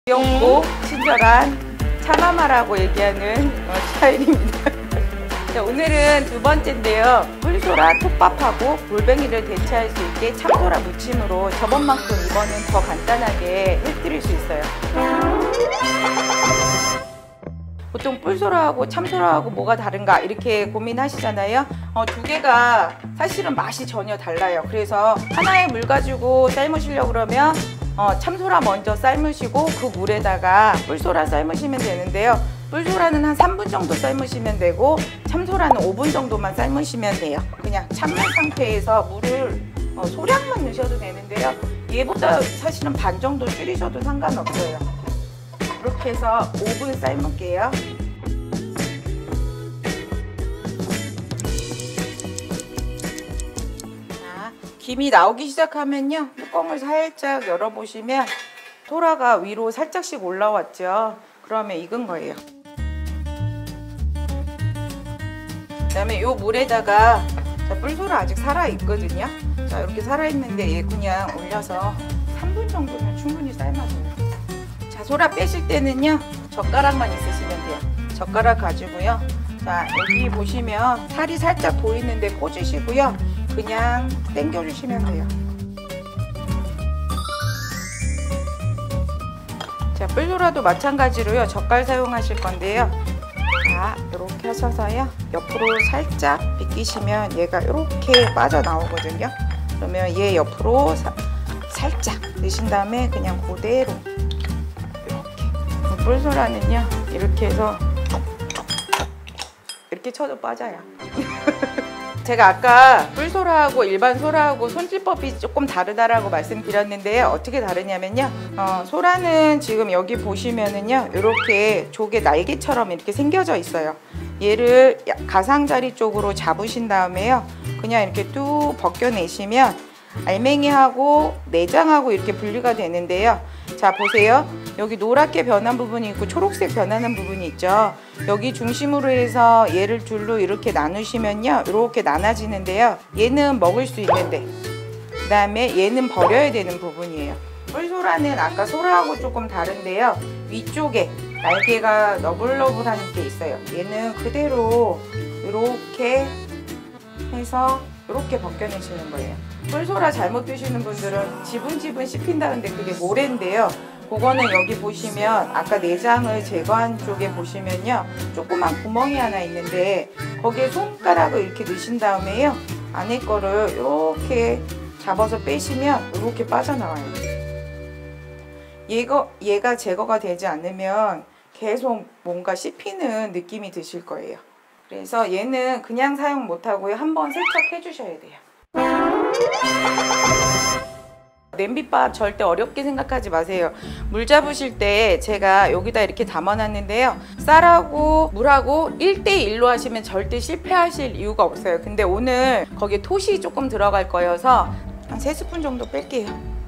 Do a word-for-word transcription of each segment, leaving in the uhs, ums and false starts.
귀엽고 친절한 차마마라고 얘기하는 어, 스타일입니다. 자, 오늘은 두 번째인데요. 꿀소라 톱밥하고 골뱅이를 대체할 수 있게 참소라 무침으로 저번만큼 이번엔 더 간단하게 해드릴 수 있어요. 보통 꿀소라하고 참소라하고 뭐가 다른가 이렇게 고민하시잖아요. 어, 두 개가 사실은 맛이 전혀 달라요. 그래서 하나의 물 가지고 삶으시려고 그러면 어, 참소라 먼저 삶으시고 그 물에다가 꿀소라 삶으시면 되는데요. 꿀소라는 한 삼 분 정도 삶으시면 되고 참소라는 오 분 정도만 삶으시면 돼요. 그냥 찬물 상태에서 물을 어, 소량만 넣으셔도 되는데요. 얘보다 사실은 반 정도 줄이셔도 상관없어요. 이렇게 해서 오 분 삶을게요. 자, 김이 나오기 시작하면요. 뚜껑을 살짝 열어보시면 소라가 위로 살짝씩 올라왔죠. 그러면 익은 거예요. 그 다음에 이 물에다가 자, 뿔소라 아직 살아있거든요. 자, 이렇게 살아있는데 얘 그냥 올려서 삼 분 정도면 충분히 삶아줘요. 자, 소라 빼실 때는요 젓가락만 있으시면 돼요. 젓가락 가지고요. 자, 여기 보시면 살이 살짝 보이는데 꽂으시고요. 그냥 당겨주시면 돼요. 자, 뿔소라도 마찬가지로요. 젓갈 사용하실 건데요. 자, 이렇게 하셔서요. 옆으로 살짝 비끼시면 얘가 이렇게 빠져나오거든요. 그러면 얘 옆으로 사, 살짝 넣으신 다음에 그냥 그대로 이렇게. 뿔소라는요. 이렇게 해서 이렇게 쳐도 빠져요. 제가 아까 뿔소라하고 일반 소라하고 손질법이 조금 다르다라고 말씀드렸는데요. 어떻게 다르냐면요. 어, 소라는 지금 여기 보시면은요. 이렇게 조개 날개처럼 이렇게 생겨져 있어요. 얘를 가장자리 쪽으로 잡으신 다음에요. 그냥 이렇게 뚝 벗겨내시면 알맹이하고 내장하고 이렇게 분리가 되는데요. 자, 보세요. 여기 노랗게 변한 부분이 있고 초록색 변하는 부분이 있죠. 여기 중심으로 해서 얘를 둘로 이렇게 나누시면요. 이렇게 나눠지는데요. 얘는 먹을 수 있는데 그 다음에 얘는 버려야 되는 부분이에요. 뿔소라는 아까 소라하고 조금 다른데요. 위쪽에 날개가 너블너블한 게 있어요. 얘는 그대로 이렇게 해서 이렇게 벗겨내시는 거예요. 뿔소라 잘못 드시는 분들은 지분지분 씹힌다는데 그게 모래인데요. 그거는 여기 보시면 아까 내장을 제거한 쪽에 보시면요. 조그만 구멍이 하나 있는데 거기에 손가락을 이렇게 넣으신 다음에요. 안에 거를 이렇게 잡아서 빼시면 이렇게 빠져나와요. 얘가, 얘가 제거가 되지 않으면 계속 뭔가 씹히는 느낌이 드실 거예요. 그래서 얘는 그냥 사용 못하고요. 한번 세척 해주셔야 돼요. 냄비밥 절대 어렵게 생각하지 마세요. 물 잡으실 때 제가 여기다 이렇게 담아놨는데요. 쌀하고 물하고 일 대 일로 하시면 절대 실패하실 이유가 없어요. 근데 오늘 거기에 톳이 조금 들어갈 거여서 한 세 스푼 정도 뺄게요.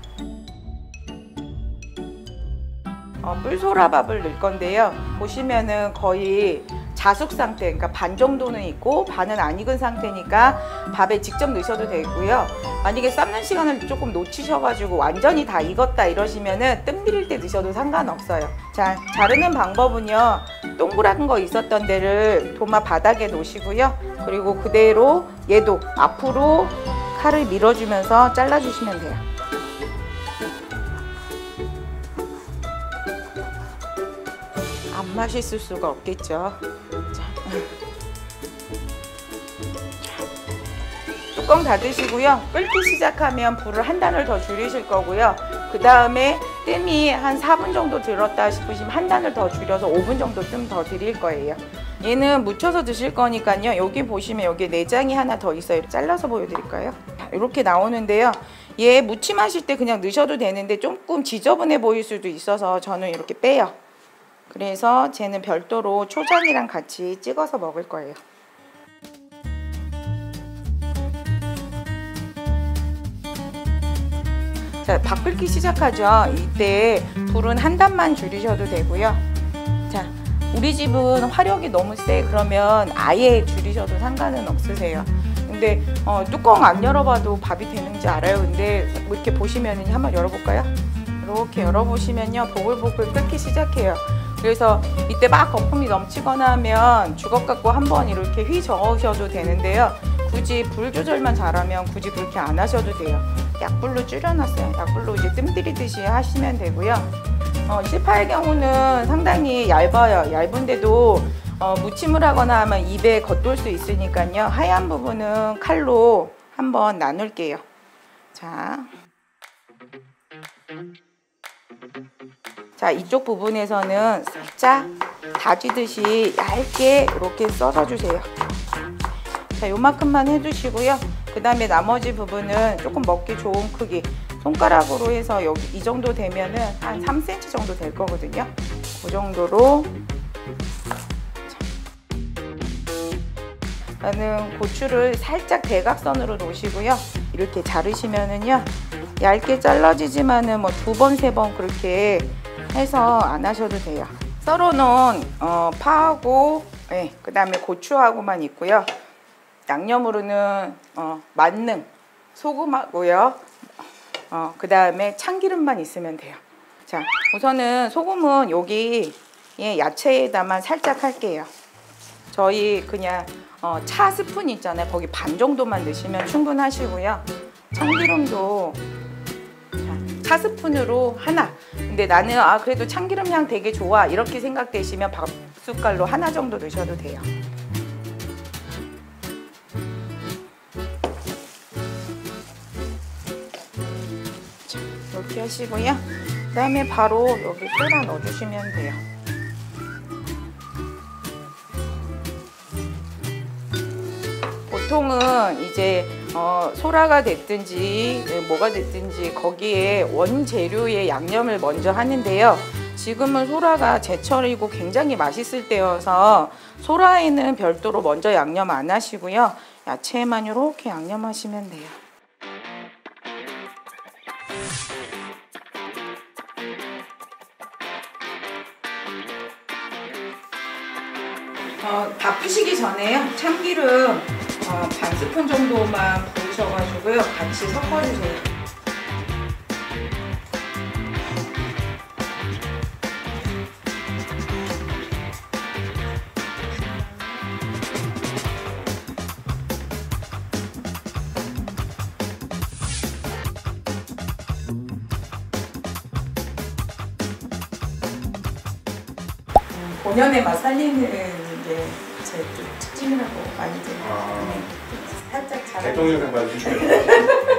어, 뿔소라밥을 넣을 건데요. 보시면은 거의 자숙 상태, 그러니까 반 정도는 있고 반은 안 익은 상태니까 밥에 직접 넣으셔도 되고요. 만약에 삶는 시간을 조금 놓치셔가지고 완전히 다 익었다 이러시면은 뜸 들일 때 넣으셔도 상관없어요. 자, 자르는 방법은요. 동그란 거 있었던 데를 도마 바닥에 놓으시고요. 그리고 그대로 얘도 앞으로 칼을 밀어주면서 잘라주시면 돼요. 안 맛있을 수가 없겠죠. 자. 뚜껑 닫으시고요. 끓기 시작하면 불을 한 단을 더 줄이실 거고요. 그 다음에 뜸이 한 사 분 정도 들었다 싶으시면 한 단을 더 줄여서 오 분 정도 뜸 더 드릴 거예요. 얘는 무쳐서 드실 거니까요. 여기 보시면 여기 내장이 하나 더 있어요. 잘라서 보여드릴까요? 이렇게 나오는데요. 얘 무침하실 때 그냥 넣으셔도 되는데 조금 지저분해 보일 수도 있어서 저는 이렇게 빼요. 그래서 쟤는 별도로 초장이랑 같이 찍어서 먹을 거예요. 자, 밥 끓기 시작하죠. 이때 불은 한 단만 줄이셔도 되고요. 자, 우리 집은 화력이 너무 세. 그러면 아예 줄이셔도 상관은 없으세요. 근데 어, 뚜껑 안 열어봐도 밥이 되는지 알아요. 근데 뭐 이렇게 보시면은 한번 열어볼까요? 이렇게 열어보시면요, 보글보글 끓기 시작해요. 그래서 이때 막 거품이 넘치거나 하면 주걱 갖고 한번 이렇게 휘 저으셔도 되는데요. 굳이 불 조절만 잘하면 굳이 그렇게 안 하셔도 돼요. 약불로 줄여놨어요. 약불로 이제 뜸 들이듯이 하시면 되고요. 어, 실파의 경우는 상당히 얇아요. 얇은데도 어, 무침을 하거나 하면 입에 겉돌 수 있으니까요. 하얀 부분은 칼로 한번 나눌게요. 자, 자 이쪽 부분에서는 살짝 다지듯이 얇게 이렇게 썰어주세요. 자, 요만큼만 해주시고요. 그 다음에 나머지 부분은 조금 먹기 좋은 크기, 손가락으로 해서 여기 이 정도 되면은 한 삼 센티미터 정도 될 거거든요. 그 정도로. 저는 고추를 살짝 대각선으로 놓으시고요. 이렇게 자르시면은요, 얇게 잘라지지만은 뭐 두 번, 세 번 그렇게 해서 안 하셔도 돼요. 썰어놓은 어, 파하고, 네, 그 다음에 고추하고만 있고요. 양념으로는 어, 만능, 소금하고요. 어, 그 다음에 참기름만 있으면 돼요. 자, 우선은 소금은 여기 예, 야채에다만 살짝 할게요. 저희 그냥 어, 차 스푼 있잖아요. 거기 반 정도만 넣으시면 충분하시고요. 참기름도 자, 차 스푼으로 하나. 근데 나는 아 그래도 참기름 향 되게 좋아 이렇게 생각되시면 밥 숟갈로 하나 정도 넣으셔도 돼요. 자, 이렇게 하시고요. 그 다음에 바로 여기 소라 넣어주시면 돼요. 보통은 이제 어, 소라가 됐든지 뭐가 됐든지 거기에 원재료의 양념을 먼저 하는데요. 지금은 소라가 제철이고 굉장히 맛있을 때여서 소라에는 별도로 먼저 양념 안 하시고요. 야채에만 이렇게 양념하시면 돼요. 어, 바쁘시기 전에요. 참기름 어, 반 스푼 정도만 부으셔가지고요. 같이 섞어주세요. 본연의 맛 살리는 게 제 좀 특징이라고 많이들 아, 네. 살짝 잘 대통령 생활 주시면